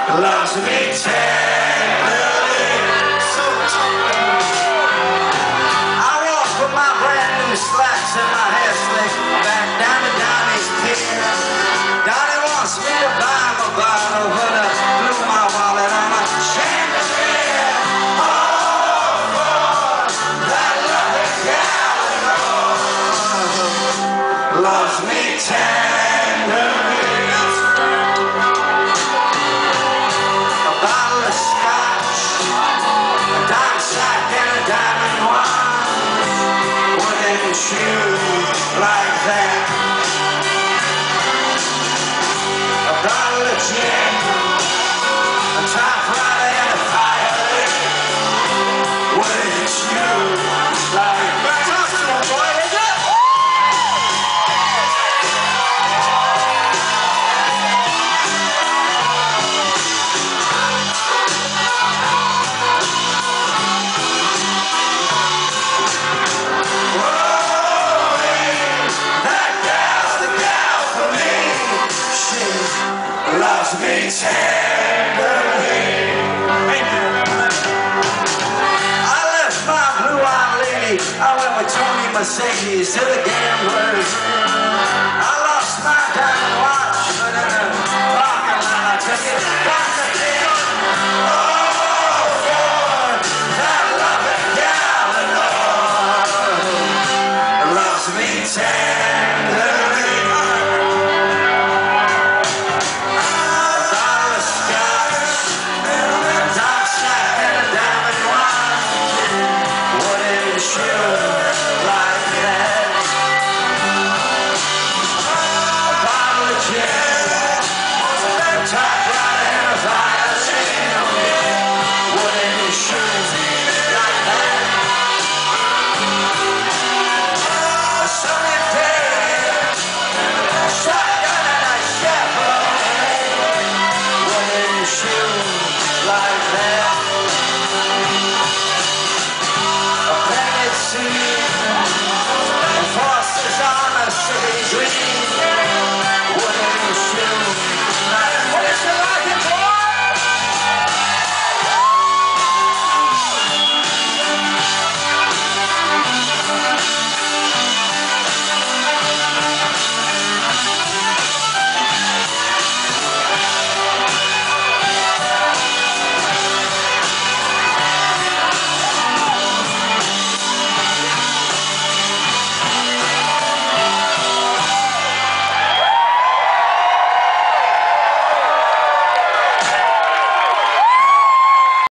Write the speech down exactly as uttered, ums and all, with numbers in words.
loves me tenderly. I walk with my brand new slacks and my hair slicked back down to Donnie's pier. Donnie wants me to buy him a bottle, but I blew my wallet on a chandelier. Oh, for that lovely gal loves me tenderly. Like that, a bottle of gin, a top Friday and a fire. Wouldn't you like that? Talk to me, boy, is it? Loves me tenderly. I left my blue-eyed lady. I went with Tony Mercedes to the gamblers. I lost my diamond watch